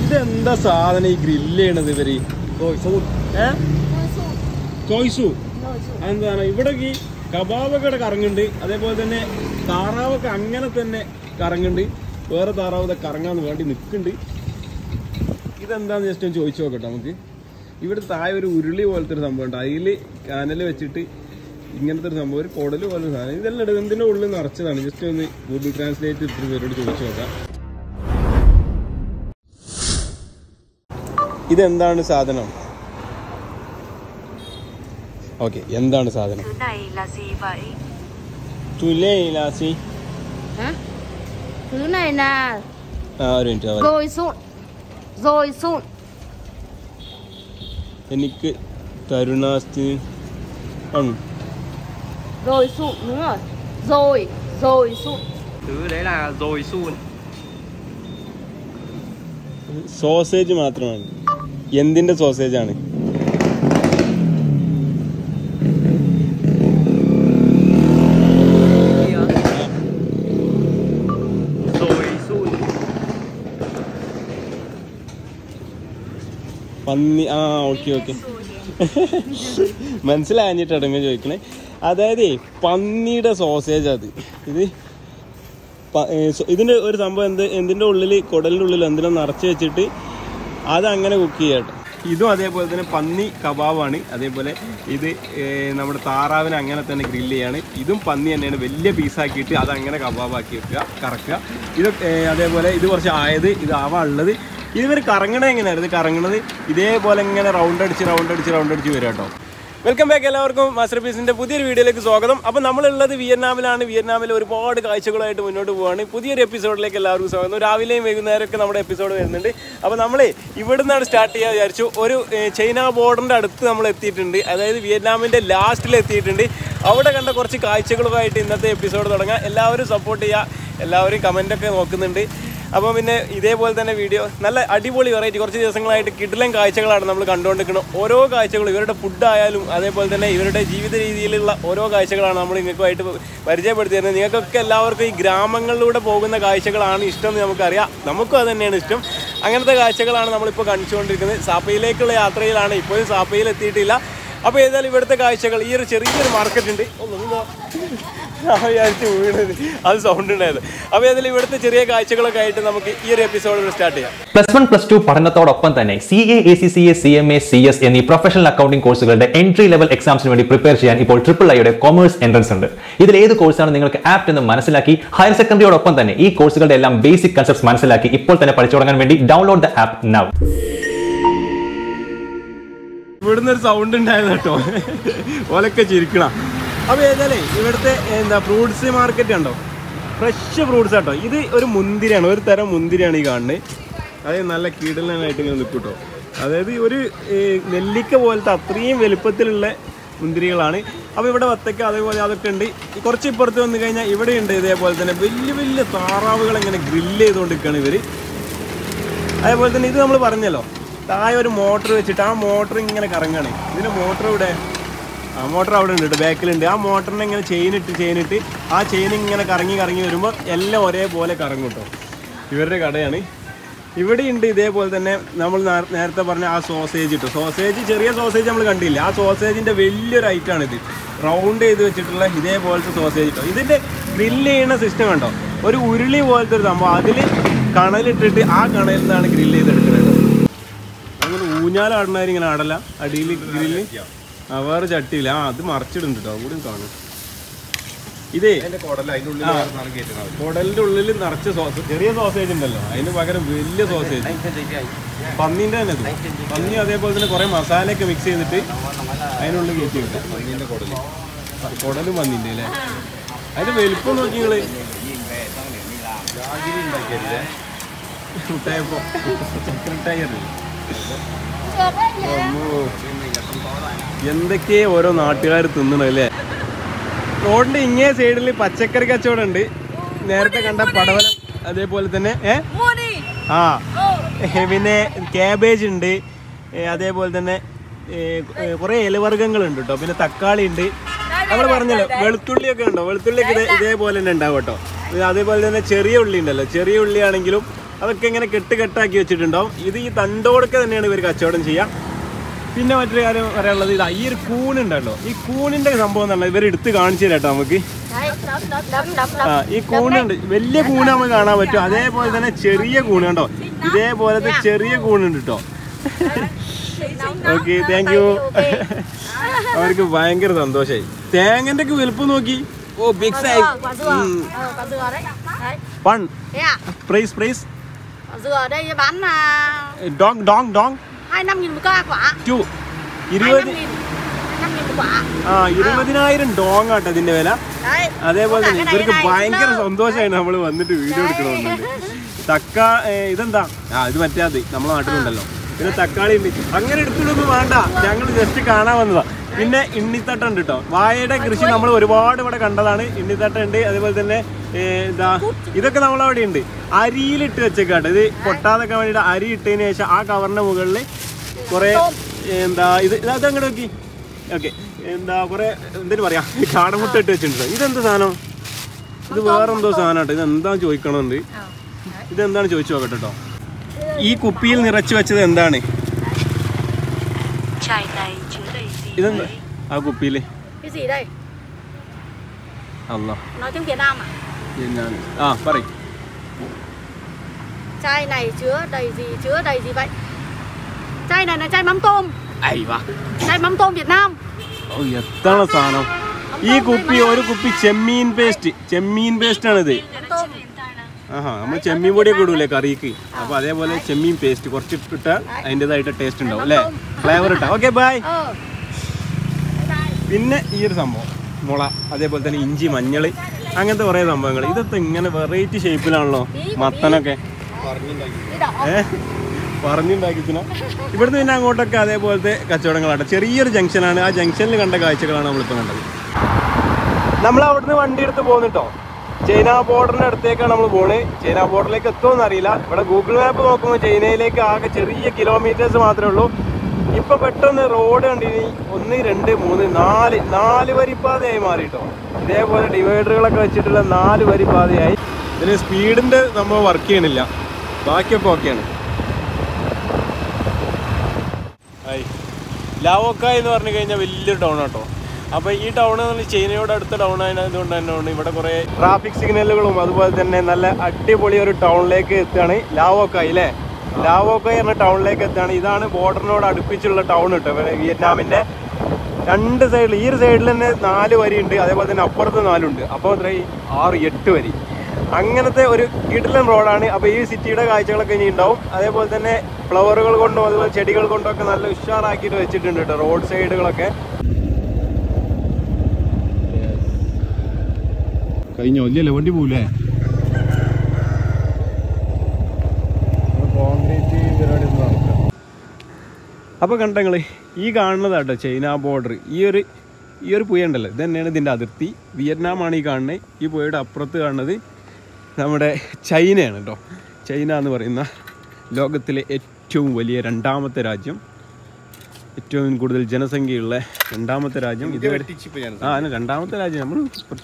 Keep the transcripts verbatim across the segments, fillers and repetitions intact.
ഇതെന്താ സാധനം ഈ ഗ്രില്ല് ചെയ്യണത് ഇവര്? ചോയ്സു എന്താണ് ഇവിടെ ഈ കബാബൊക്കെ കറങ്ങുന്നുണ്ട്, അതേപോലെ തന്നെ താറാവൊക്കെ അങ്ങനെ തന്നെ കറങ്ങുന്നുണ്ട്, വേറെ താറാവ് കറങ്ങാൻ വേണ്ടി നിൽക്കുന്നുണ്ട്. ഇതെന്താന്ന് ജസ്റ്റ് ഒന്ന് ചോദിച്ചു നോക്കട്ടെ നമുക്ക്. ഇവിടെ താഴെ ഒരു ഉരുളി പോലത്തെ ഒരു സംഭവം ഉണ്ട്, അതിൽ കാനൽ വെച്ചിട്ട് ഇങ്ങനത്തെ ഒരു സംഭവം, ഒരു കുടല് പോലത്തെ സാധനം. ഇതെല്ലാം ഇതിന്റെ ഉള്ളിൽ നിറച്ചതാണ്. ജസ്റ്റ് ഒന്ന് ഗൂഗിൾ ട്രാൻസ്ലേറ്റ് ഇത്തിരി പേരോട് ചോദിച്ചു നോക്കാം. ഇതെന്താണ് സാധനം? ഓക്കെ, എന്താണ് സാധനം? തുലൈലാസി. ആ ഒരു മിനിറ്റ്, എനിക്ക് തരുണാസ്തി ആണ്. സോസേജ് മാത്രമാണ്. എന്തിന്റെ സോസേജ് ആണ്? പന്നി. ആ ഓക്കെ ഓക്കെ, മനസ്സിലാഞ്ഞിട്ട് അടങ്ങ് ചോദിക്കണേ. അതായത് പന്നിയുടെ സോസേജ് അത്. ഇത് ഇതിന്റെ ഒരു സംഭവം എന്ത്, എന്തിന്റെ ഉള്ളിൽ, കുടലിന്റെ ഉള്ളിൽ എന്തിനോ നിറച്ച് വെച്ചിട്ട് അതങ്ങനെ കുക്ക് ചെയ്യട്ടെ. ഇതും അതേപോലെ തന്നെ പന്നി കബാബാണ്. അതേപോലെ ഇത് നമ്മുടെ താറാവിനെ അങ്ങനെ തന്നെ ഗ്രില്ല് ചെയ്യാണ്. ഇതും പന്നി തന്നെയാണ്, വലിയ പീസാക്കിയിട്ട് അതങ്ങനെ കബാബാക്കി വെക്കുക, കറക്കുക. ഇത് അതേപോലെ ഇത് കുറച്ച് ആയത്, ഇത് ആവാനുള്ളത്. ഇതുവരെ കറങ്ങണത് എങ്ങനെയാണ്? ഇത് കറങ്ങണത് ഇതേപോലെ ഇങ്ങനെ റൗണ്ട് അടിച്ച് റൗണ്ട് അടിച്ച് റൗണ്ട് അടിച്ച് വരും കേട്ടോ. വെൽക്കം ബാക്ക് എല്ലാവർക്കും മാസ്റ്റർ പീസിൻ്റെ പുതിയൊരു വീഡിയോയിലേക്ക് സ്വാഗതം. അപ്പോൾ നമ്മളുള്ളത് വിയറ്റ്നാമിലാണ്. വിയറ്റ്നാമിൽ ഒരുപാട് കാഴ്ചകളായിട്ട് മുന്നോട്ട് പോവുകയാണ്. പുതിയൊരു എപ്പിസോഡിലേക്ക് എല്ലാവർക്കും സ്വാഗതം. രാവിലെയും വൈകുന്നേരമൊക്കെ നമ്മുടെ എപ്പിസോഡ് വരുന്നുണ്ട്. അപ്പോൾ നമ്മൾ ഇവിടെ നിന്നാണ് സ്റ്റാർട്ട് ചെയ്യാൻ വിചാരിച്ചു. ഒരു ചൈന ബോർഡറിൻ്റെ അടുത്ത് നമ്മൾ എത്തിയിട്ടുണ്ട്, അതായത് വിയറ്റ്നാമിൻ്റെ ലാസ്റ്റിൽ എത്തിയിട്ടുണ്ട്. അവിടെ കണ്ട കുറച്ച് കാഴ്ചകളുമായിട്ട് ഇന്നത്തെ എപ്പിസോഡ് തുടങ്ങാം. എല്ലാവരും സപ്പോർട്ട് ചെയ്യുക, എല്ലാവരും കമൻറ്റൊക്കെ നോക്കുന്നുണ്ട്. അപ്പോൾ പിന്നെ ഇതേപോലെ തന്നെ വീഡിയോ നല്ല അടിപൊളി വെറൈറ്റി കുറച്ച് ദിവസങ്ങളായിട്ട് കിടിലൻ കാഴ്ചകളാണ് നമ്മൾ കണ്ടുകൊണ്ടിരിക്കുന്നത്. ഓരോ കാഴ്ചകളും ഇവരുടെ ഫുഡായാലും അതേപോലെ തന്നെ ഇവരുടെ ജീവിത രീതിയിലുള്ള ഓരോ കാഴ്ചകളാണ് നമ്മൾ നിങ്ങൾക്കുമായിട്ട് പരിചയപ്പെടുത്തി തരുന്നത്. നിങ്ങൾക്കൊക്കെ എല്ലാവർക്കും ഈ ഗ്രാമങ്ങളിലൂടെ പോകുന്ന കാഴ്ചകളാണ് ഇഷ്ടം എന്ന് നമുക്കറിയാം, നമുക്കും അത് തന്നെയാണ് ഇഷ്ടം. അങ്ങനത്തെ കാഴ്ചകളാണ് നമ്മളിപ്പോൾ കാണിച്ചുകൊണ്ടിരിക്കുന്നത്. സാപ്പയിലേക്കുള്ള യാത്രയിലാണ്, ഇപ്പോഴും സാപ്പയിൽ എത്തിയിട്ടില്ല. അപ്പോൾ ഏതായാലും ഇവിടുത്തെ കാഴ്ചകൾ, ഈ ഒരു ചെറിയൊരു മാർക്കറ്റ് ഉണ്ട്, വിചാരിച്ച് വീണത് അത് സൗണ്ട് ഉണ്ടായത്. അപ്പോൾ ഏതായാലും ഇവിടുത്തെ ചെറിയ കാഴ്ചകളൊക്കെ ആയിട്ട് നമുക്ക് ഈ ഒരു എപ്പിസോഡ് സ്റ്റാർട്ട് ചെയ്യാം. പ്ലസ് വൺ പ്ലസ് ടു പഠനത്തോടൊപ്പം തന്നെ C A, A C C A, C M A, C S എന്നീ പ്രൊഫഷണൽ അക്കൗണ്ടിംഗ് കോഴ്സുകളുടെ എൻട്രി ലെവൽ എക്സാംസിന് വേണ്ടി പ്രിപ്പയർ ചെയ്യാൻ ഇപ്പോൾ ട്രിപ്പിൾ ഐയുടെ കൊമേഴ്സ് എൻട്രൻസ് ഉണ്ട്. ഇതിൽ ഏത് കോഴ്സാണ് നിങ്ങൾക്ക് ആപ്റ്റ് എന്ന് മനസ്സിലാക്കി ഹയർ സെക്കൻഡറിയോടൊപ്പം തന്നെ ഈ കോഴ്സുകളുടെ എല്ലാം ബേസിക് കൺസെപ്റ്റ്സ് മനസ്സിലാക്കി ഇപ്പോൾ തന്നെ പഠിച്ചു തുടങ്ങാൻ വേണ്ടി ഡൗൺലോഡ് ദ ആപ്പ് നൗ. ഇവിടുന്ന് ഒരു സൗണ്ട് ഉണ്ടായിരുന്നു കേട്ടോ, ഓലൊക്കെ ചിരിക്കണം. അപ്പോൾ ഏതായാലേ ഇവിടുത്തെ എന്താ ഫ്രൂട്ട്സ് മാർക്കറ്റ് ഉണ്ടോ, ഫ്രഷ് ഫ്രൂട്ട്സ് കേട്ടോ. ഇത് ഒരു മുന്തിരിയാണ്, ഒരു തരം മുന്തിരിയാണ് ഈ കാണുന്നത്. അതായത് നല്ല കീടലനായിട്ട് ഇങ്ങനെ നിൽക്കും കേട്ടോ. അതായത് ഒരു നെല്ലിക്ക പോലത്തെ അത്രയും വലുപ്പത്തിലുള്ള മുന്തിരികളാണ്. അപ്പോൾ ഇവിടെ വത്തക്ക അതേപോലെ അതൊക്കെ ഉണ്ട്. കുറച്ച് ഇപ്പുറത്ത് വന്നു കഴിഞ്ഞാൽ ഇവിടെ ഉണ്ട് ഇതേപോലെ തന്നെ വലിയ വലിയ താറാവുകൾ ഇങ്ങനെ ഗ്രില്ല് ചെയ്തുകൊണ്ടിരിക്കുകയാണ് ഇവർ. അതേപോലെ തന്നെ ഇത് നമ്മൾ പറഞ്ഞല്ലോ, താഴെ ഒരു മോട്ടർ വെച്ചിട്ട് ആ മോട്ടർ ഇങ്ങനെ കറങ്ങാണ്. ഇതിൻ്റെ മോട്ടർ ഇവിടെ, ആ മോട്ടർ അവിടെ ഉണ്ട് കേട്ടോ, ബാക്കിലുണ്ട്. ആ മോട്ടറിനെ ഇങ്ങനെ ചെയിനിട്ട് ചെയിനിട്ട് ആ ചെയിൻ ഇങ്ങനെ കറങ്ങി കറങ്ങി വരുമ്പോൾ എല്ലാം ഒരേപോലെ കറങ്ങും കേട്ടോ. ഇവരുടെ കടയാണ്. ഇവിടെയുണ്ട് ഇതേപോലെ തന്നെ നമ്മൾ നേരത്തെ പറഞ്ഞ ആ സോസേജ് കിട്ടും. സോസേജ്, ചെറിയ സോസേജ് നമ്മൾ കണ്ടില്ല, ആ സോസേജിൻ്റെ വലിയൊരു ഐറ്റാണിത്. റൗണ്ട് ചെയ്ത് വെച്ചിട്ടുള്ള ഇതേപോലത്തെ സോസേജ് കിട്ടും. ഇതിൻ്റെ ഗ്രില്ല് ചെയ്യുന്ന സിസ്റ്റം കണ്ടോ, ഒരു ഉരുളി പോലത്തെ ഒരു സംഭവം, അതിൽ കണലിട്ടിട്ട് ആ കണലിൽ നിന്നാണ് ഗ്രില്ല് ചെയ്തെടുക്കുന്നത്. അങ്ങനെ ഊഞ്ഞാലാടുന്നവർ ഇങ്ങനെ ആടല, അടിയിൽ ഗ്രില്ല്. ആ വേറെ ചട്ടിയില്ല, ആ അത് മറച്ചിടുന്നുണ്ട് കേട്ടോ, കൂടി കാണും. ഇതേ കുടലിൻ്റെ ഉള്ളിൽ നിറച്ച സോസ്, ചെറിയ സോസേജ് ഉണ്ടല്ലോ, അതിന് പകരം വലിയ സോസേജ് പന്നീൻ്റെ തന്നെ. പന്നി അതേപോലെ തന്നെ കുറേ മസാലയൊക്കെ മിക്സ് ചെയ്തിട്ട് അതിനുള്ളിൽ കയറ്റി കിട്ടും. പന്നീൻ്റെ കുടൽ, കുടലും പന്നീൻ്റെ അല്ലേ. അതിൻ്റെ വലുപ്പം നോക്കി നിങ്ങൾ മുട്ടായപ്പോൾ ചക്കരട്ടായി എന്തൊക്കെ ഓരോ നാട്ടുകാർ തിന്നണല്ലേ. റോഡിന്റെ ഇങ്ങേ സൈഡിൽ പച്ചക്കറി കച്ചവടം ഉണ്ട്. നേരത്തെ കണ്ട പടവലം അതേപോലെ തന്നെ ഏ ആ പിന്നെ ക്യാബേജ് ഉണ്ട്. അതേപോലെ തന്നെ കുറേ ഇലവർഗ്ഗങ്ങളുണ്ട് കേട്ടോ. പിന്നെ തക്കാളി ഉണ്ട്. നമ്മൾ പറഞ്ഞല്ലോ വെളുത്തുള്ളിയൊക്കെ ഉണ്ടോ, വെളുത്തുള്ളിയൊക്കെ ഇതേ ഇതേപോലെ തന്നെ ഉണ്ടാവും കേട്ടോ. അതേപോലെ തന്നെ ചെറിയ ഉള്ളി ഉണ്ടല്ലോ, ചെറിയ ഉള്ളിയാണെങ്കിലും അതൊക്കെ ഇങ്ങനെ കെട്ട് കെട്ടാക്കി വെച്ചിട്ടുണ്ടാവും. ഇത് ഈ തണ്ടോടൊക്കെ തന്നെയാണ് ഇവർ കച്ചവടം ചെയ്യുക. പിന്നെ മറ്റൊരു കാര്യം പറയാനുള്ളത്, ഇതാ ഈ ഒരു കൂണുണ്ടല്ലോ, ഈ കൂണിന്റെ സംഭവം എന്ന് പറഞ്ഞാൽ ഇവർ എടുത്ത് കാണിച്ചു തരാട്ടോ നമുക്ക്. ആ ഈ കൂണുണ്ട്, വലിയ കൂണ് നമുക്ക് കാണാൻ പറ്റും. അതേപോലെ തന്നെ ചെറിയ കൂണ് കണ്ടോ, ഇതേപോലത്തെ ചെറിയ കൂണുണ്ട് കേട്ടോ. Okay, thank you. അവർക്ക് ഭയങ്കര സന്തോഷമായി. തേങ്ങന്റെ ഒക്കെ വലുപ്പം നോക്കി. Oh big size. One price price ഡോങ് ഡോങ് ഡോങ് ടു ഇരുപത് ആ ഇരുപതിനായിരം ഡോങ് ആട്ടോ ഇതിന്റെ വില. അതേപോലെ തന്നെ ഇവർക്ക് ഭയങ്കര സന്തോഷമായി നമ്മൾ വന്നിട്ട് വീഡിയോ എടുക്കണമെന്നുണ്ട്. തക്കാ ഇതെന്താ ആ ഇത് മറ്റേ അത് നമ്മളെ നാട്ടിലുണ്ടല്ലോ. പിന്നെ തക്കാളി ഉണ്ട്. അങ്ങനെ എടുത്തിട്ടൊന്നും വേണ്ട, ഞങ്ങൾ ജസ്റ്റ് കാണാൻ വന്നതാ. പിന്നെ ഇണ്ണിത്തട്ട ഉണ്ട് കേട്ടോ. വാഴയുടെ കൃഷി നമ്മൾ ഒരുപാട് ഇവിടെ കണ്ടതാണ്. ഇണ്ണിത്തട്ട ഉണ്ട്. അതേപോലെ തന്നെ എന്താ ഇതൊക്കെ നമ്മളവിടെ ഉണ്ട്. അരിയിലിട്ട് വെച്ചേക്കാട്ടോ. ഇത് പൊട്ടാതൊക്കെ വേണ്ടിയിട്ട് അരി ഇട്ടതിന് ശേഷം ആ കവറിന്റെ മുകളിൽ കുറെ എന്താ ഇത് അത് അങ്ങോട്ട് നോക്കി. ഓക്കെ, എന്താ കുറെ എന്തിനു പറയാ കാടമുട്ട ഇട്ട് വെച്ചിട്ടുണ്ടോ. ഇതെന്താ സാധനം? ഇത് വേറെന്തോ സാധനം കേട്ടോ. ഇതെന്താന്ന് ചോദിക്കണമെന്നുണ്ട്. ഇതെന്താണ് ചോദിച്ചു നോക്കട്ടെ കേട്ടോ. ഈ കുപ്പിയിൽ നിറച്ചു വെച്ചത് എന്താണ്? ഇതെന്താ ആ കുപ്പിയില്? അല്ല ആ പറയും. Chai này chứa đầy gì, chứa đầy gì vậy? Chai này là chai mắm tôm. Chai mắm tôm Việt Nam. എത്ര സാധനം. ഈ കുപ്പി ഒരു കുപ്പി ചെമ്മീൻ പേസ്റ്റ്. ചെമ്മീൻ പേസ്റ്റ് ആണിത്. ആഹാ, നമ്മൾ ചെമ്മീൻ പൊടിയൊക്കെ ഇടൂലേ കറിക്ക്. അപ്പൊ അതേപോലെ ചെമ്മീൻ പേസ്റ്റ് കുറച്ച് ഇട്ട അതിൻ്റെതായിട്ട് ടേസ്റ്റ് ഉണ്ടാവും അല്ലേ, ഫ്ലേവർ ഇട്ടാ. Okay bye. പിന്നെ ഈ ഒരു സംഭവം മുള, അതേപോലെ തന്നെ ഇഞ്ചി, മഞ്ഞള്, അങ്ങനത്തെ കുറേ സംഭവങ്ങൾ. ഇതൊക്കെ ഇങ്ങനെ വെറൈറ്റി ഷേപ്പിലാണല്ലോ മത്തനൊക്കെ ഏഹ് പറഞ്ഞുണ്ടാക്കിച്ചിന. ഇവിടുന്ന് പിന്നെ അങ്ങോട്ടൊക്കെ അതേപോലത്തെ കച്ചവടങ്ങളാണ്. ചെറിയൊരു ജംഗ്ഷനാണ്. ആ ജംഗ്ഷനിൽ കണ്ട കാഴ്ചകളാണ് നമ്മളിപ്പോൾ കണ്ടത്. നമ്മൾ അവിടുന്ന് വണ്ടി എടുത്ത് പോകുന്നുട്ടോ. ചൈന ബോർഡറിന്റെ അടുത്തേക്കാണ് നമ്മൾ പോണേ. ചൈന ബോർഡറിലേക്ക് എത്തുമെന്ന് അറിയില്ല. ഇവിടെ ഗൂഗിൾ മാപ്പ് നോക്കുമ്പോൾ ചൈനയിലേക്ക് ആകെ ചെറിയ കിലോമീറ്റേഴ്സ് മാത്രമേ ഉള്ളൂ. ഇപ്പൊ പെട്ടെന്ന് റോഡ് കണ്ടിനി ഒന്ന് രണ്ട് മൂന്ന് നാല് നാല് വരിപ്പാതയായി മാറിട്ടോ. ഇതേപോലെ ഡിവൈഡറുകളൊക്കെ വെച്ചിട്ടുള്ള നാല് വരിപ്പാതയായി. ഇതിന് സ്പീഡിന്റെ നമ്മൾ വർക്ക് ചെയ്യണില്ല, ബാക്കിയൊക്കെ ഓക്കെയാണ്. ലാവോക്കായ് എന്ന് പറഞ്ഞു കഴിഞ്ഞാൽ വലിയൊരു ടൗൺ ആട്ടോ. അപ്പോൾ ഈ ടൗൺ എന്ന് പറഞ്ഞാൽ ചൈനയോട് അടുത്ത ടൗൺ ആയതുകൊണ്ട് തന്നെ ഇവിടെ കുറേ ട്രാഫിക് സിഗ്നലുകളും അതുപോലെ തന്നെ നല്ല അടിപൊളി ഒരു ടൗണിലേക്ക് എത്തുകയാണ് ലാവോക്കായ് അല്ലേ. ലാവോക്കായ് എന്ന ടൗണിലേക്ക് എത്തുകയാണ്. ഇതാണ് ബോർഡറിനോട് അടുപ്പിച്ചുള്ള ടൗൺ കേട്ടോ വിയറ്റ്നാമിൻ്റെ. രണ്ട് സൈഡിൽ ഈ ഒരു സൈഡിൽ തന്നെ നാല് വരി ഉണ്ട്, അതേപോലെ തന്നെ അപ്പുറത്ത് നാലുണ്ട്. അപ്പോൾ അത്ര ആറ് എട്ട് വരി അങ്ങനത്തെ ഒരു കിടിലൻ റോഡാണ്. അപ്പോൾ ഈ സിറ്റിയുടെ കാഴ്ചകളൊക്കെ ഇനി ഉണ്ടാവും. അതേപോലെ തന്നെ ഫ്ലവറുകൾ കൊണ്ടും അതുപോലെ ചെടികൾ കൊണ്ടും ഒക്കെ നല്ല ഉഷാറാക്കിയിട്ട് വെച്ചിട്ടുണ്ട് കേട്ടോ റോഡ് സൈഡുകളൊക്കെ. കഴിഞ്ഞോ ഇല്ലല്ലേ വണ്ടി പോവില്ലേ? കോൺക്രീറ്റ് പരിപാടി ഒന്നും നടക്കാം. അപ്പോൾ കണ്ടങ്ങൾ ഈ കാണുന്നതാട്ടോ ചൈന ബോർഡർ. ഈ ഒരു ഈ ഒരു പുഴ ഉണ്ടല്ലോ, ഇത് തന്നെയാണ് ഇതിൻ്റെ അതിർത്തി. വിയറ്റ്നാമാണ് ഈ കാണുന്നത്. ഈ പുഴയുടെ അപ്പുറത്ത് കാണുന്നത് നമ്മുടെ ചൈനയാണ് കേട്ടോ. ചൈന എന്ന് പറയുന്ന ലോകത്തിലെ ഏറ്റവും വലിയ രണ്ടാമത്തെ രാജ്യം, ഏറ്റവും കൂടുതൽ ജനസംഖ്യയുള്ള രണ്ടാമത്തെ രാജ്യം. ഇത് ആ രണ്ടാമത്തെ രാജ്യം നമ്മൾ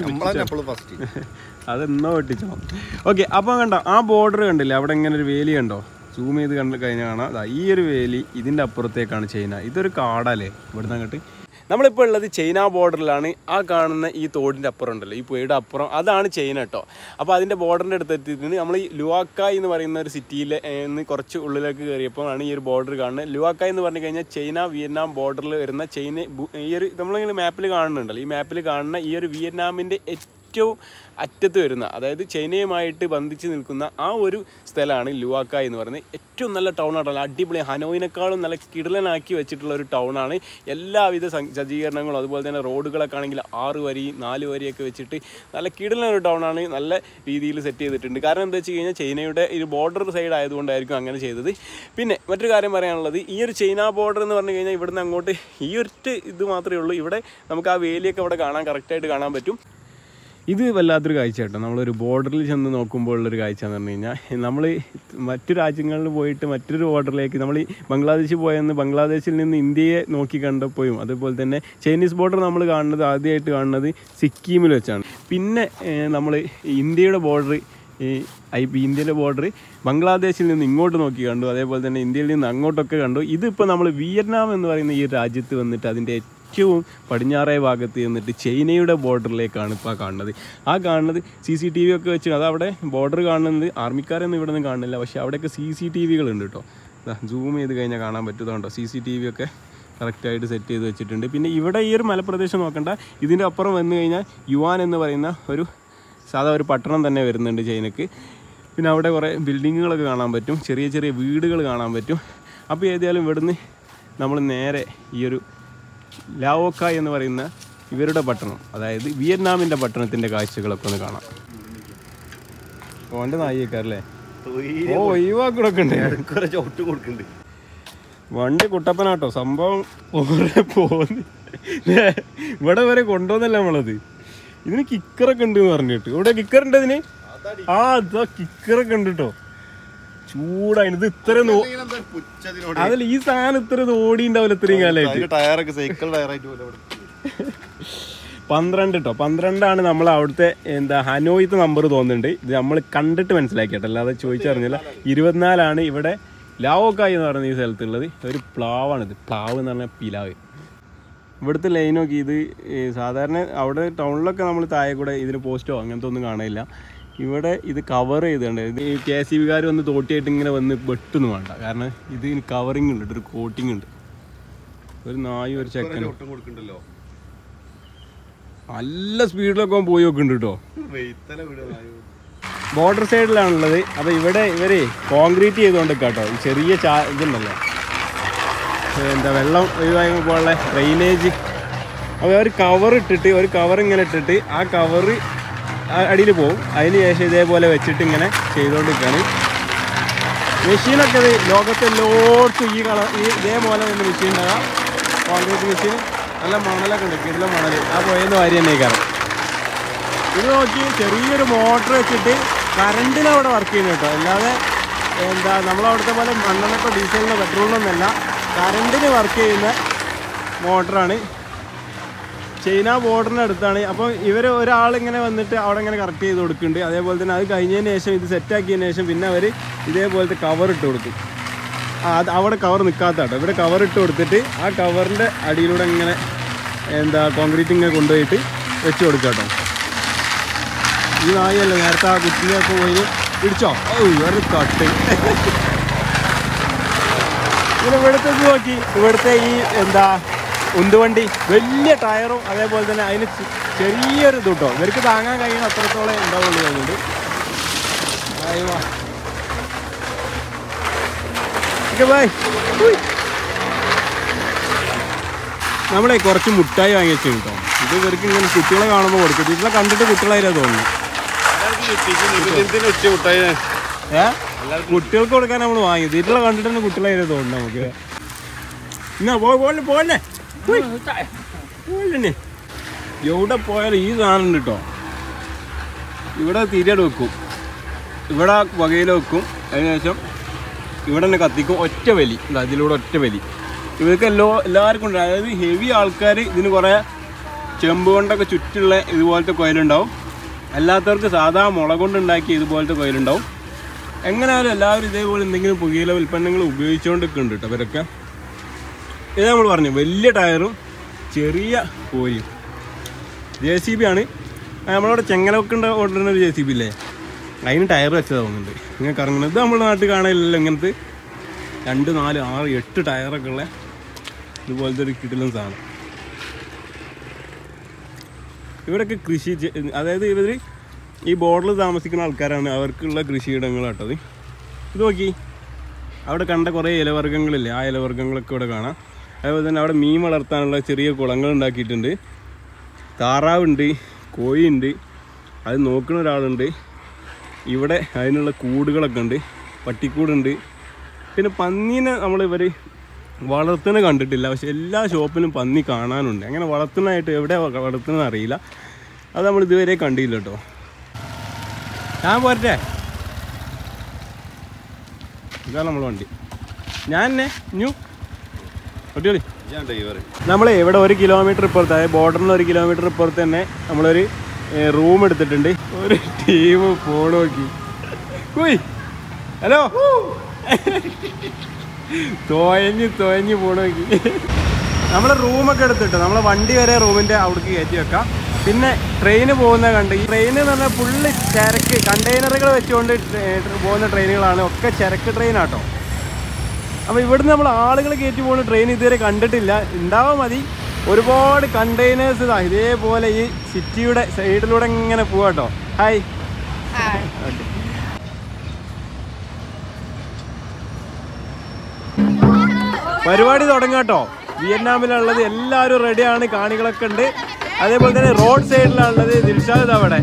അതെന്നോ വെട്ടിച്ചോ. ഓക്കെ, അപ്പോൾ കണ്ടോ ആ ബോർഡർ കണ്ടില്ലേ, അവിടെ ഇങ്ങനെ ഒരു വേലി കണ്ടോ, സൂം ചെയ്ത് കണ്ട് കഴിഞ്ഞാൽ കാണാം. അതാ ഈ ഒരു വേലി, ഇതിൻ്റെ അപ്പുറത്തേക്കാണ് ചൈന. ഇതൊരു കാടല്ലേ ഇവിടുന്ന് അങ്ങോട്ട്. നമ്മളിപ്പോൾ ഉള്ളത് ചൈന ബോർഡറിലാണ്. ആ കാണുന്ന ഈ തോടിൻ്റെ അപ്പുറം ഉണ്ടല്ലോ, ഈ പുഴയുടെ അപ്പുറം, അതാണ് ചൈന കേട്ടോ. അപ്പോൾ അതിൻ്റെ ബോർഡറിൻ്റെ അടുത്ത് എത്തിയിട്ടുണ്ട്. നമ്മൾ ഈ ലുവാക്കായ് എന്ന് പറയുന്ന ഒരു സിറ്റിയിൽ നിന്ന് കുറച്ച് ഉള്ളിലേക്ക് കയറിയപ്പോൾ ആണ് ഈ ഒരു ബോർഡർ കാണുന്നത്. ലുവാക്കായ് എന്ന് പറഞ്ഞു കഴിഞ്ഞാൽ ചൈന വിയറ്റ്നാം ബോർഡറിൽ വരുന്ന ചൈന ഈ ഒരു നമ്മളിങ്ങനെ മാപ്പിൽ കാണുന്നുണ്ടല്ലോ, ഈ മാപ്പിൽ കാണുന്ന ഈ ഒരു വിയറ്റ്നാമിൻ്റെ ഏറ്റവും അറ്റത്ത് വരുന്ന, അതായത് ചൈനയുമായിട്ട് ബന്ധിച്ച് നിൽക്കുന്ന ആ ഒരു സ്ഥലമാണ് ലുവാക്കായ് എന്ന് പറയുന്നത്. ഏറ്റവും നല്ല ടൗൺ ആണല്ലോ, അടിപൊളി. ഹനോയിനേക്കാളും നല്ല കിടലനാക്കി വെച്ചിട്ടുള്ള ഒരു ടൗണാണ്. എല്ലാവിധ സജ്ജീകരണങ്ങളും അതുപോലെ തന്നെ റോഡുകളൊക്കെ ആണെങ്കിൽ ആറ് വരി നാല് വരിയൊക്കെ വെച്ചിട്ട് നല്ല കിടലനൊരു ടൗണാണ്. നല്ല രീതിയിൽ സെറ്റ് ചെയ്തിട്ടുണ്ട്. കാരണം എന്താ വെച്ച് കഴിഞ്ഞാൽ ചൈനയുടെ ഒരു ബോർഡർ സൈഡ് ആയതുകൊണ്ടായിരിക്കും അങ്ങനെ ചെയ്തത്. പിന്നെ മറ്റൊരു കാര്യം പറയാനുള്ളത്, ഈ ഒരു ചൈന ബോർഡർ എന്ന് പറഞ്ഞു കഴിഞ്ഞാൽ ഇവിടുന്ന് അങ്ങോട്ട് ഈ ഒറ്റ ഇത് മാത്രമേ ഉള്ളൂ. ഇവിടെ നമുക്ക് ആ വേലിയൊക്കെ ഇവിടെ കാണാൻ കറക്റ്റായിട്ട് കാണാൻ പറ്റും. ഇത് വല്ലാത്തൊരു കാഴ്ച കേട്ടോ. നമ്മളൊരു ബോർഡറിൽ ചെന്ന് നോക്കുമ്പോൾ ഉള്ളൊരു കാഴ്ച എന്ന് പറഞ്ഞു കഴിഞ്ഞാൽ, നമ്മൾ മറ്റു രാജ്യങ്ങളിൽ പോയിട്ട് മറ്റൊരു ബോർഡറിലേക്ക്, നമ്മൾ ഈ ബംഗ്ലാദേശിൽ പോയെന്ന് ബംഗ്ലാദേശിൽ നിന്ന് ഇന്ത്യയെ നോക്കി കണ്ടപ്പോഴും അതുപോലെ തന്നെ ചൈനീസ് ബോർഡർ നമ്മൾ കാണുന്നത് ആദ്യമായിട്ട് കാണുന്നത് സിക്കിമിൽ വെച്ചാണ്. പിന്നെ നമ്മൾ ഇന്ത്യയുടെ ബോർഡർ ഈ ഐ പി ഇന്ത്യയിലെ ബോർഡർ ബംഗ്ലാദേശിൽ നിന്ന് ഇങ്ങോട്ട് നോക്കി കണ്ടു, അതേപോലെ തന്നെ ഇന്ത്യയിൽ നിന്ന് അങ്ങോട്ടൊക്കെ കണ്ടു. ഇതിപ്പോൾ നമ്മൾ വിയറ്റ്നാം എന്ന് പറയുന്ന ഈ രാജ്യത്ത് വന്നിട്ട് അതിൻ്റെ ഏറ്റവും പടിഞ്ഞാറേ ഭാഗത്ത് ചെന്നിട്ട് ചൈനയുടെ ബോർഡറിലേക്കാണ് ഇപ്പോൾ കാണുന്നത്. ആ കാണുന്നത് സി സി ടി വി ഒക്കെ വെച്ച് അത് അവിടെ ബോർഡർ കാണുന്നത് ആർമിക്കാരൊന്നും ഇവിടെ നിന്ന് കാണുന്നില്ല, പക്ഷേ അവിടെയൊക്കെ സി സി ടി വികളുണ്ട് കേട്ടോ. സൂം ചെയ്ത് കഴിഞ്ഞാൽ കാണാൻ പറ്റുന്നുണ്ടോ, സി സി ടി വി ഒക്കെ കറക്റ്റായിട്ട് സെറ്റ് ചെയ്ത് വെച്ചിട്ടുണ്ട്. പിന്നെ ഇവിടെ ഈ ഒരു മലപ്രദേശം നോക്കണ്ട, ഇതിൻ്റെ അപ്പുറം വന്നു കഴിഞ്ഞാൽ യുവാൻ എന്ന് പറയുന്ന ഒരു സാധാ ഒരു പട്ടണം തന്നെ വരുന്നുണ്ട് ചൈനക്ക്. പിന്നെ അവിടെ കുറേ ബിൽഡിങ്ങുകളൊക്കെ കാണാൻ പറ്റും, ചെറിയ ചെറിയ വീടുകൾ കാണാൻ പറ്റും. അപ്പോൾ ഏതായാലും ഇവിടുന്ന് നമ്മൾ നേരെ ഈ ഒരു ലാവോക്കായ് എന്ന് പറയുന്ന ഇവരുടെ പട്ടണം, അതായത് വിയറ്റ്നാമിൻ്റെ പട്ടണത്തിൻ്റെ കാഴ്ചകളൊക്കെ ഒന്ന് കാണാം. ഓൻ്റെ നായിക്കാരല്ലേ ഓ ഒഴിവാക്കൂടൊക്കെ ഉണ്ട്, ചോട്ടും കൊടുക്കുന്നുണ്ട്. വണ്ടി കുട്ടപ്പനാട്ടോ സംഭവം. പോന്ന് ഇവിടെ വരെ കൊണ്ടുവന്നല്ല നമ്മളത്. ഇതിന് കിക്കറൊക്കെ ഉണ്ട് എന്ന് പറഞ്ഞിട്ട്. ഇവിടെ കിക്കറുണ്ട് ഇതിന്. ആ അതാ കിക്കറൊക്കെ ഉണ്ട് കേട്ടോ. ചൂടായി ഇത് ഇത്ര അതിൽ ഈ സാധനം ഇത്ര ഓടി ഉണ്ടാവില്ല ഇത്രയും കാലമായിട്ട്. ടയറൊക്കെ സൈക്കിൾ ടയറായിട്ട് പന്ത്രണ്ട് കേട്ടോ, പന്ത്രണ്ടാണ് നമ്മൾ അവിടുത്തെ എന്താ ഹനോയിത്തെ നമ്പർ തോന്നുന്നുണ്ട്. ഇത് നമ്മൾ കണ്ടിട്ട് മനസ്സിലാക്കിട്ടോ, അല്ലാതെ ചോദിച്ചറിഞ്ഞില്ല. ഇരുപത്തിനാലാണ് ഇവിടെ ലാവോക്കായ് എന്ന് പറയുന്ന ഈ സ്ഥലത്തുള്ളത്. ഒരു പ്ലാവാണിത്, പ്ലാവ് എന്ന് പറഞ്ഞാൽ പിലാവ്. ഇവിടുത്തെ ലൈനൊക്കെ ഇത് സാധാരണ അവിടെ ടൗണിലൊക്കെ നമ്മൾ താഴെ കൂടെ ഇതിന് പോസ്റ്റോ അങ്ങനത്തെ ഒന്നും കാണില്ല. ഇവിടെ ഇത് കവർ ചെയ്തിട്ടുണ്ട്. ഇത് കെ എസ് ഇ ബിക്കാർ വന്ന് തോട്ടിയായിട്ട് ഇങ്ങനെ വന്ന് വെട്ടൊന്നും വേണ്ട, കാരണം ഇത് കവറിങ് ഉണ്ട്, ഒരു കോട്ടിങ് ഉണ്ട്. ഒരു നായും ഒരു ചെക്കനും കൊടുക്കണ്ടല്ലോ, നല്ല സ്പീഡിലൊക്കെ പോയി നോക്കുന്നുണ്ട് കേട്ടോ. ബോർഡർ സൈഡിലാണുള്ളത്. അപ്പോൾ ഇവിടെ ഇവർ കോൺക്രീറ്റ് ചെയ്തുകൊണ്ട് കേട്ടോ, ഈ ചെറിയ ചാ ഇതുണ്ടല്ലോ എന്താ വെള്ളം ഒഴിവാക്കുമ്പോഴുള്ള ഡ്രെയിനേജ്. അപ്പോൾ ഒരു കവർ ഇട്ടിട്ട് ഒരു കവർ ഇങ്ങനെ ഇട്ടിട്ട് ആ കവറ് അടിയിൽ പോകും. അതിന് ശേഷം ഇതേപോലെ വെച്ചിട്ട് ഇങ്ങനെ ചെയ്തുകൊണ്ടിരിക്കുകയാണ്. മെഷീനൊക്കെ ഇത് ലോകത്തെല്ലോടത്തും ഈ കളർ ഈ ഇതേപോലെ തന്നെ മെഷീൻ ഉണ്ടാകാം. കോൺക്രീറ്റ് മെഷീൻ നല്ല മണലൊക്കെ ഉണ്ട്, കിടല മണൽ. ആ പോയെന്ന് വാരി തന്നെ കാരണം ഇത് നോക്കി ചെറിയൊരു മോട്ടർ വെച്ചിട്ട് കറണ്ടിനവിടെ വർക്ക് ചെയ്യുന്നു കേട്ടോ. അല്ലാതെ എന്താ നമ്മളവിടുത്തെ പോലെ മണ്ണെണ്ണക്കോ ഡീസലിനോ പെട്രോളിനൊന്നല്ല, കറണ്ടിന് വർക്ക് ചെയ്യുന്ന മോട്ടറാണ്. ചൈന ബോർഡറിന് അടുത്താണ്. അപ്പോൾ ഇവർ ഒരാളിങ്ങനെ വന്നിട്ട് അവിടെ ഇങ്ങനെ കറക്റ്റ് ചെയ്ത് കൊടുക്കുന്നുണ്ട്. അതേപോലെ തന്നെ അത് കഴിഞ്ഞതിന് ശേഷം ഇത് സെറ്റാക്കിയതിന് ശേഷം പിന്നെ അവർ ഇതേപോലത്തെ കവർ ഇട്ട് കൊടുക്കും. അത് അവിടെ കവർ നിൽക്കാത്ത കേട്ടോ, ഇവിടെ കവർ ഇട്ട് കൊടുത്തിട്ട് ആ കവറിൻ്റെ അടിയിലൂടെ ഇങ്ങനെ എന്താ കോൺക്രീറ്റ് ഇങ്ങനെ കൊണ്ടുപോയിട്ട് വെച്ച് കൊടുക്കുക കേട്ടോ. ഈ നായല്ലേ നേരത്തെ ആ കുട്ടിയൊക്കെ പോയി പിടിച്ചോ, ഓ ഒരു കട്ട്. പിന്നെ ഇവിടുത്തെ നോക്കി, ഇവിടുത്തെ ഈ എന്താ ഉന്തുവണ്ടി വലിയ ടയറും അതേപോലെ തന്നെ അതിന് ചെറിയൊരു ഇത് കേട്ടോ. ഇവർക്ക് താങ്ങാൻ കഴിയുന്ന അത്രത്തോളം ഉണ്ടാവുള്ളൂ തോന്നുന്നുണ്ട്. Okay bye. നമ്മളെ കുറച്ച് മുട്ടായി വാങ്ങി വെച്ചു കേട്ടോ. ഇത് ഇവർക്ക് ഇങ്ങനെ കുട്ടികളെ കാണുമ്പോൾ കൊടുക്കും. ഇതിലെ കണ്ടിട്ട് കുട്ടികളായിരുന്നു തോന്നുന്നു. ഏ കുട്ടികൾക്ക് കൊടുക്കാൻ നമ്മൾ വാങ്ങി. ഇതിലെ കണ്ടിട്ട് തന്നെ കുട്ടികളായിരുന്നു തോന്നുന്നു നമുക്ക്. എന്നാ പോ പോലെ പോലെ പോലേ എവിടെ പോയാലും ഈ സാധനം ഉണ്ട് കേട്ടോ. ഇവിടെ തിരിയട് വെക്കും, ഇവിടെ വകയിൽ വെക്കും, അതിനുശേഷം ഇവിടെ തന്നെ കത്തിക്കും. ഒറ്റ വലി അതിലൂടെ ഒറ്റ വലി. ഇവർക്ക് എല്ലോ എല്ലാവർക്കും ഉണ്ട്. അതായത് ഹെവി ആൾക്കാർ ഇതിന് കുറേ ചെമ്പ് കൊണ്ടൊക്കെ ചുറ്റുള്ള ഇതുപോലത്തെ കോയിലുണ്ടാവും. അല്ലാത്തവർക്ക് സാധാ മുള കൊണ്ടുണ്ടാക്കിയ ഇതുപോലത്തെ കോയിലുണ്ടാവും. എങ്ങനെയായാലും എല്ലാവരും ഇതേപോലെ എന്തെങ്കിലും പുകയില ഉൽപ്പന്നങ്ങൾ ഉപയോഗിച്ചുകൊണ്ടൊക്കെ ഉണ്ട് കേട്ടോ ഇവരൊക്കെ. ഇത് നമ്മൾ പറഞ്ഞു വലിയ ടയറും ചെറിയ കോരിയും. ജെ സി ബി ആണ് നമ്മളവിടെ ചെങ്ങലൊക്കെ ഉണ്ട് ഓടുന്ന ഒരു ജെ സി ബി ഇല്ലേ, അതിന് ടയർ വെച്ചത് തോന്നുന്നുണ്ട് ഇങ്ങനെ കറങ്ങുന്നത്. ഇത് നമ്മുടെ നാട്ടിൽ കാണാനില്ലല്ലോ ഇങ്ങനത്തെ രണ്ട് നാല് ആറ് എട്ട് ടയറൊക്കെ ഉള്ള ഇതുപോലത്തെ ഒരു കിടിലൻ സാധനം. ഇവിടെയൊക്കെ കൃഷി, അതായത് ഇവർ ഈ ബോർഡറിൽ താമസിക്കുന്ന ആൾക്കാരാണ്, അവർക്കുള്ള കൃഷിയിടങ്ങൾ കേട്ടത്. ഇത് നോക്കി അവിടെ കണ്ട കുറേ ഇലവർഗ്ഗങ്ങളില്ലേ, ആ ഇലവർഗ്ഗങ്ങളൊക്കെ ഇവിടെ കാണാം. അതുപോലെ തന്നെ അവിടെ മീൻ വളർത്താനുള്ള ചെറിയ കുളങ്ങൾ ഉണ്ടാക്കിയിട്ടുണ്ട്. താറാവുണ്ട്, കോഴിയുണ്ട്, അത് നോക്കുന്ന ഒരാളുണ്ട്. ഇവിടെ അതിനുള്ള കൂടുകളൊക്കെ ഉണ്ട്, പട്ടിക്കൂടുണ്ട്. പിന്നെ പന്നീനെ നമ്മൾ ഇവർ വളർത്തുന്ന കണ്ടിട്ടില്ല, പക്ഷെ എല്ലാ ഷോപ്പിലും പന്നി കാണാനുണ്ട്. അങ്ങനെ വളർത്തുന്നതായിട്ട് എവിടെ വളർത്തുന്നത് അറിയില്ല, അത് നമ്മൾ ഇതുവരെ കണ്ടില്ല കേട്ടോ. ഞാൻ പോരട്ടെ, ഇതാണ് നമ്മൾ വണ്ടി. ഞാൻ തന്നെ ന്യൂ ഒട്ടിയോളി. നമ്മളെ ഇവിടെ ഒരു കിലോമീറ്റർ ഇപ്പുറത്ത്, അതായത് ബോർഡറിന് ഒരു കിലോമീറ്റർ ഇപ്പുറത്ത് തന്നെ നമ്മളൊരു റൂം എടുത്തിട്ടുണ്ട്. ഒരു ടീം ഫോൺ നോക്കി കുയ് ഹലോ തോയഞ്ഞ് തോയഞ്ഞ് പോണോക്കി. നമ്മൾ റൂമൊക്കെ എടുത്തിട്ട് നമ്മളെ വണ്ടി വരെ റൂമിൻ്റെ അവിടേക്ക് കയറ്റി വെക്കാം. പിന്നെ ട്രെയിന് പോകുന്ന കണ്ട് ഈ ട്രെയിൻ എന്ന് പറഞ്ഞാൽ ഫുള്ള് ചരക്ക് കണ്ടെയ്നറുകൾ വെച്ചുകൊണ്ട് പോകുന്ന ട്രെയിനുകളാണ്. ഒക്കെ ചരക്ക് ട്രെയിനാട്ടോ. അപ്പോൾ ഇവിടുന്ന് നമ്മൾ ആളുകൾ കയറ്റി പോകുന്ന ട്രെയിൻ ഇതുവരെ കണ്ടിട്ടില്ല. ഉണ്ടാവാൻ മതി. ഒരുപാട് കണ്ടെയ്നേഴ്സ് ഇതാ ഇതേപോലെ ഈ സിറ്റിയുടെ സൈഡിലൂടെ ഇങ്ങനെ പോവാട്ടോ. Hi okay. പരിപാടി തുടങ്ങാട്ടോ. വിയറ്റ്നാമിലുള്ളത് എല്ലാവരും റെഡിയാണ്. കാണികളൊക്കെ ഉണ്ട്. അതേപോലെ തന്നെ റോഡ് സൈഡിലാണുള്ളത്. ദിൽഷാദ് അവിടെ.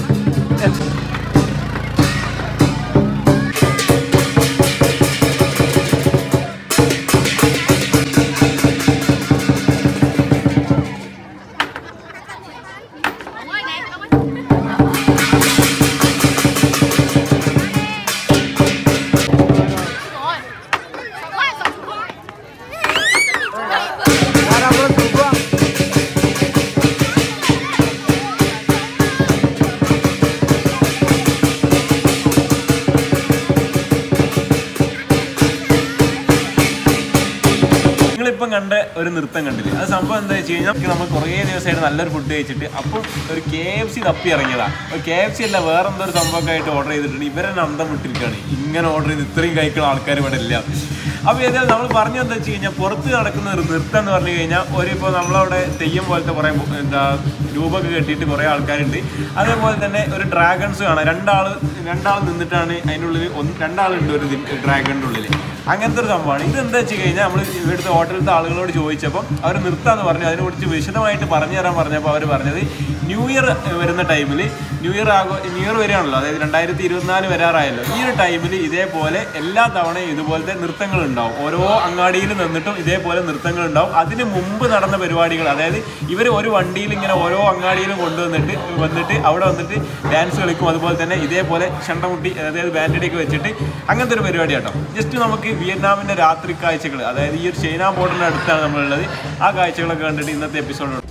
ഇപ്പം കണ്ട ഒരു നൃത്തം കണ്ടില്ലേ? അത് സംഭവം എന്താ വെച്ച് കഴിഞ്ഞാൽ നമ്മൾ കുറേ ദിവസമായിട്ട് നല്ലൊരു ഫുഡ് കഴിച്ചിട്ട് അപ്പം ഒരു കെ എഫ് സി തപ്പി ഇറങ്ങിയതാണ്. ഒരു കെ എഫ് സി അല്ല വേറെ എന്തോ ഒരു സംഭവമൊക്കെ ആയിട്ട് ഓർഡർ ചെയ്തിട്ടുണ്ട്. ഇവരെന്നെ അന്തം വിട്ടിരിക്കുകയാണ്. ഇങ്ങനെ ഓർഡർ ചെയ്ത് ഇത്രയും കഴിക്കുന്ന ആൾക്കാർ ഇവിടെ ഇല്ല. അപ്പോൾ ഏതായാലും നമ്മൾ പറഞ്ഞത് എന്താ വെച്ച് കഴിഞ്ഞാൽ പുറത്ത് നടക്കുന്ന ഒരു നൃത്തം എന്ന് പറഞ്ഞു കഴിഞ്ഞാൽ ഒരു ഇപ്പോൾ നമ്മളവിടെ തെയ്യം പോലത്തെ കുറേ എന്താ രൂപമൊക്കെ കെട്ടിയിട്ട് കുറേ ആൾക്കാരുണ്ട്. അതേപോലെ തന്നെ ഒരു ഡ്രാഗൺസ് കാണാം. രണ്ടാൾ രണ്ടാൾ നിന്നിട്ടാണ് അതിൻ്റെ ഉള്ളിൽ ഒന്ന് രണ്ടാളുണ്ട് ഒരു ഡ്രാഗണിൻ്റെ ഉള്ളിൽ. അങ്ങനത്തെ ഒരു സംഭവമാണ്. ഇതെന്താ വെച്ച് കഴിഞ്ഞാൽ നമ്മൾ ഇവിടുത്തെ ഹോട്ടലിലത്തെ ആളുകളോട് ചോദിച്ചപ്പോൾ അവർ നിർത്താമെന്ന് പറഞ്ഞു. അതിനെക്കുറിച്ച് വിശദമായിട്ട് പറഞ്ഞു തരാൻ പറഞ്ഞപ്പോൾ അവർ പറഞ്ഞത് ന്യൂ ഇയർ വരുന്ന ടൈമിൽ ന്യൂ ഇയർ ആകോ ന്യൂ ഇയർ വരികയാണല്ലോ, അതായത് രണ്ടായിരത്തി ഇരുപത്തിനാല് വരാറായല്ലോ. ഈ ഒരു ടൈമിൽ ഇതേപോലെ എല്ലാ തവണയും ഇതുപോലത്തെ നൃത്തങ്ങളുണ്ടാവും. ഓരോ അങ്ങാടിയിൽ നിന്നിട്ടും ഇതേപോലെ നൃത്തങ്ങളുണ്ടാവും. അതിന് മുമ്പ് നടന്ന പരിപാടികൾ, അതായത് ഇവർ ഒരു വണ്ടിയിൽ ഇങ്ങനെ ഓരോ അങ്ങാടിയിലും കൊണ്ടുവന്നിട്ട് വന്നിട്ട് അവിടെ വന്നിട്ട് ഡാൻസ് കളിക്കും. അതുപോലെ തന്നെ ഇതേപോലെ ഷണ്ടമുട്ടി അതായത് ബാൻഡടിയൊക്കെ വെച്ചിട്ട് അങ്ങനത്തെ ഒരു പരിപാടി കേട്ടോ. ജസ്റ്റ് നമുക്ക് വിയറ്റ്നാമിൻ്റെ രാത്രി കാഴ്ചകൾ, അതായത് ഈ ഒരു ചൈന ബോർഡറിൻ്റെ അടുത്താണ് നമ്മളുള്ളത്. ആ കാഴ്ചകളൊക്കെ കണ്ടിട്ട് ഇന്നത്തെ എപ്പിസോഡ്